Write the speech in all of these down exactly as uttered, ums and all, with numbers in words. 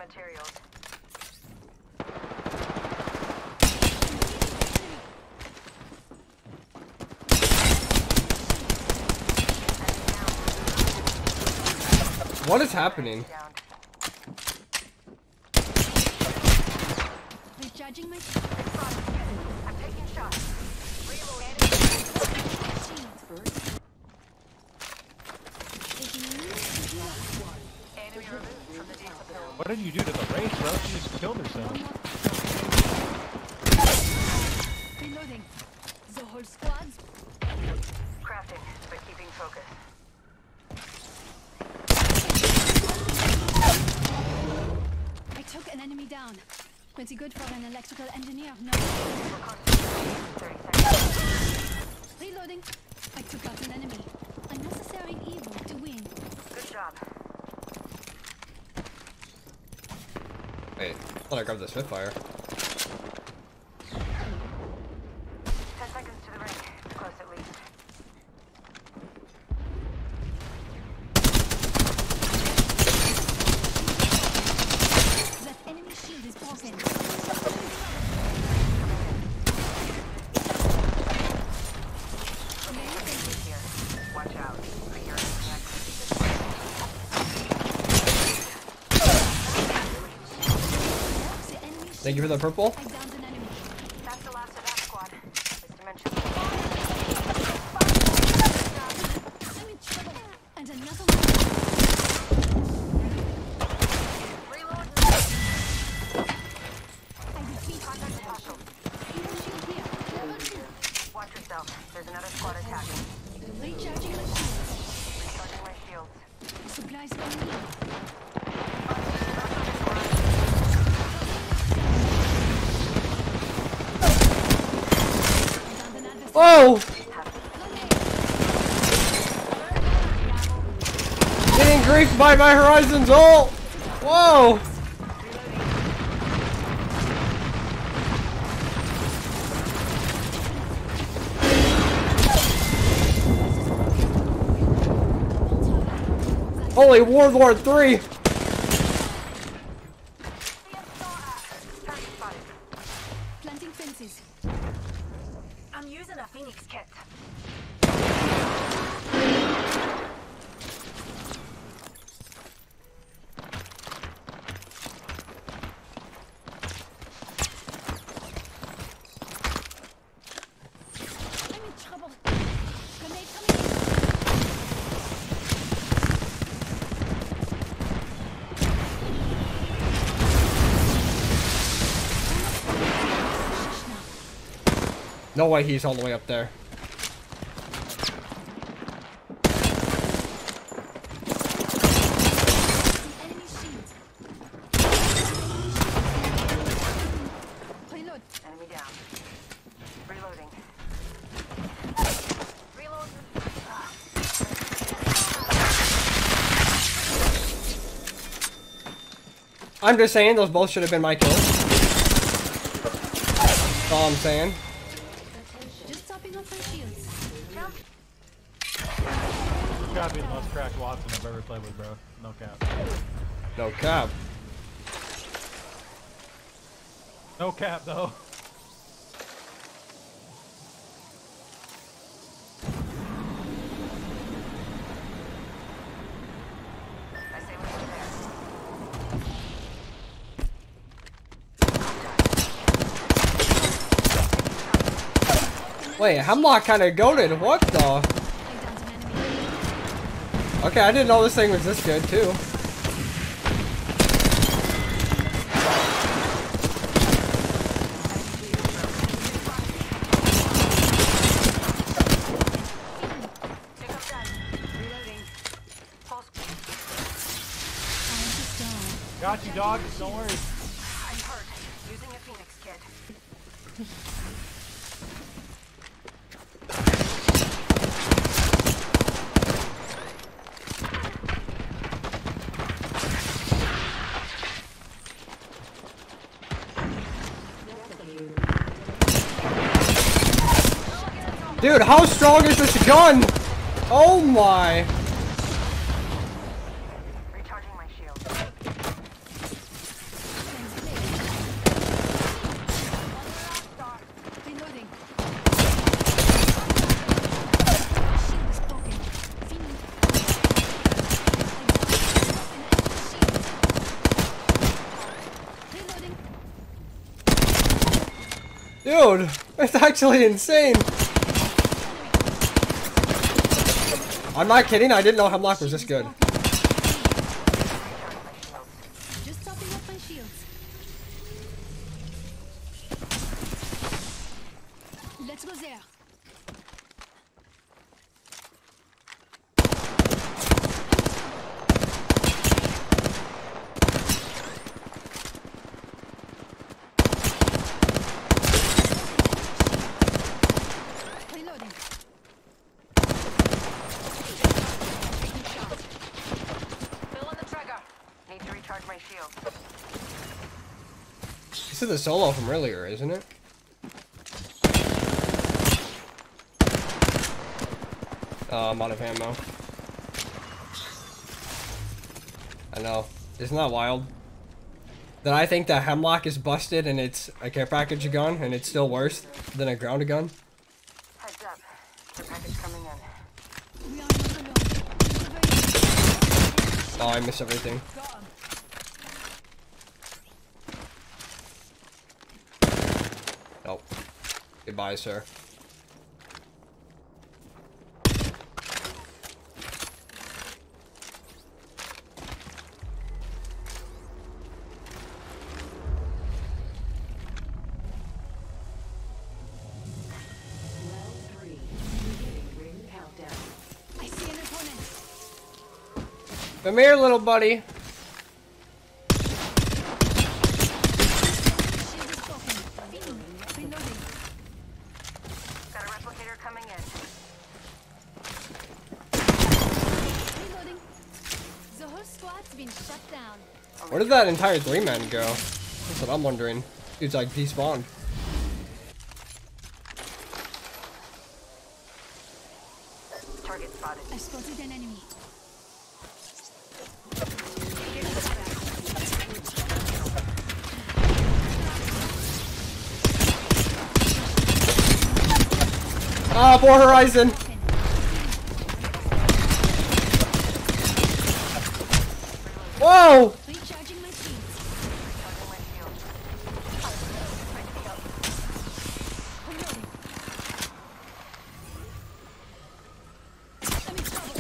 materials. What is happening? Recharging my. I'm taking shots. Reloading. Enemy removed from the discipline. What did you do to the race, bro? She just killed herself. Reloading. The whole squad's crafting, but keeping focus. I took an enemy down. Pretty good for an electrical engineer, no? thirty seconds. Reloading. I took out an enemy. Unnecessary evil to win. Good job. Wait, I thought I grabbed the Spitfire. Ten seconds to the ring. Close at least. That enemy shield is broken. Watch out. I hear it. Thank you for the purple. I downed an enemy. That's the last of that squad. This dimension. I'm in trouble. And another one. Reload. I defeat contact hostile. Hero shield here. Level two. Watch yourself. There's another squad attacking. Recharging my shields. Recharging my shields. Supplies coming in. Oh! Getting griefed by my Horizon's ult! Whoa! Holy Warlord three! Planting fences. I'm using a Phoenix kit. I'm in trouble. Grenade coming in. No way he's all the way up there. Enemy shield. Reload. Enemy down. Reloading. Reload. I'm just saying those both should have been my kills. That's all I'm saying. Just topping off my shields. Jump. You gotta be the most cracked Wattson I've ever played with, bro. No cap. No cap. No cap, though. I say we're there. Wait, Hemlock kind of goated. What the? I downed an enemy. Okay, I didn't know this thing was this good too. Pick up that. Reloading. Pulse. Got you, dog. Don't worry. I'm hurt. Using a Phoenix kit. Dude, how strong is this gun? Oh my. Recharging my shield. Dude, it's actually insane. I'm not kidding, I didn't know Hemlock was this good. Just topping up my shields. Let's go there. Reloading. Pulling the trigger. Need to recharge my shield. This is the solo from earlier, isn't it? Oh, I'm out of ammo. I know. Isn't that wild? That I think that Hemlock is busted and it's a care package gun and it's still worse than a grounded gun. Heads up. The package coming in. We are not alone. Oh, I miss everything. Nope. Goodbye, sir. I see an opponent. Come here, little buddy. Shield is broken. Reloading. Got a replicator coming in. Reloading. The whole squad's been shut down. Where did that entire three men go? That's what I'm wondering. Dude's like despawned. Target spotted. I spotted an enemy. Ah, poor Horizon. Whoa! Recharging my shields. Recharging my shield. Reloading. I'm in trouble.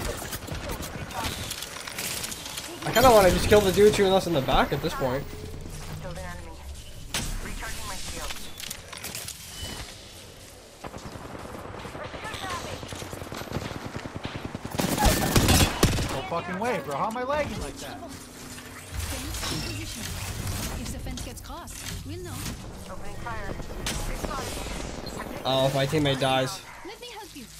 I kind of want to just kill the dude shooting us in the back at this point. Killed an enemy. Recharging my shield. No fucking way, bro. How am I lagging like that? Fence in position. If the fence gets crossed, we'll know. Opening fire. Responding. Oh, if my teammate dies. Let me help you.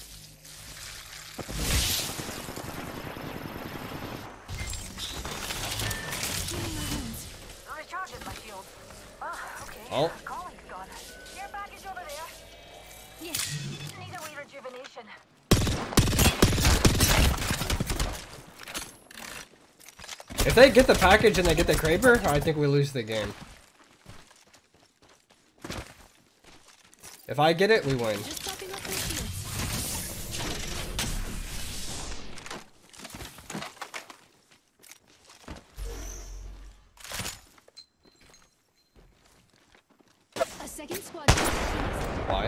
Healing my wounds. Recharging my shield. Ah, okay. Oh. Calling's gone. Care package over there. Yes. Need a wee rejuvenation. If they get the package and they get the Kraber, I think we lose the game. If I get it, we win. Just topping up my shields. A second squad. Why?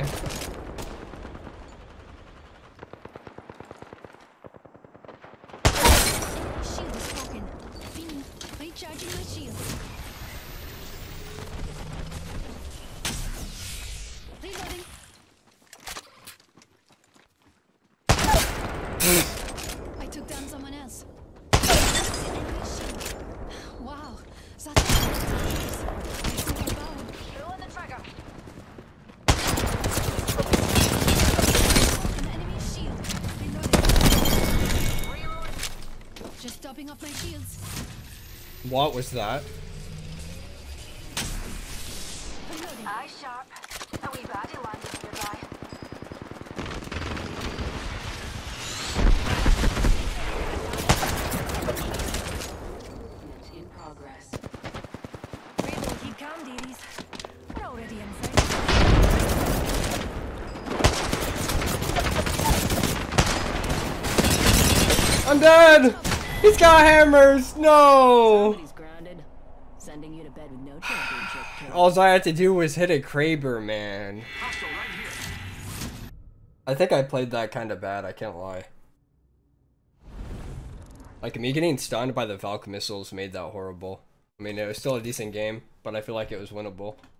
Shield is broken. Fini. Recharging my shield. Reloading. I took down someone else. Wow, that's Pulling the trigger. an enemy shield. Reloading. Reload. Just topping off my shields. What was that? Reloading. Eye sharp. A wee baddie landed nearby. Movement in progress. Reload. Keep calm, dearies. We're already inside. I'm dead! He's got hammers! No! Somebody's grounded. Sending sending you to bed with no championship kill. All I had to do was hit a Kraber, man. I think I played that kind of bad, I can't lie. Like, me getting stunned by the Valk missiles made that horrible. I mean, it was still a decent game, but I feel like it was winnable.